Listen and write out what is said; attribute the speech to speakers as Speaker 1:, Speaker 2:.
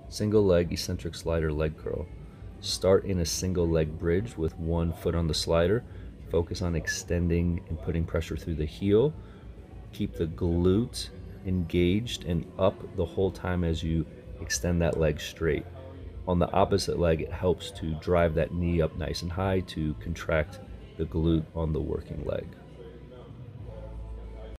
Speaker 1: Single leg eccentric slider leg curl. Start in a single leg bridge with one foot on the slider. Focus on extending and putting pressure through the heel. Keep the glute engaged and up the whole time as you extend that leg straight. On the opposite leg, it helps to drive that knee up nice and high to contract the glute on the working leg.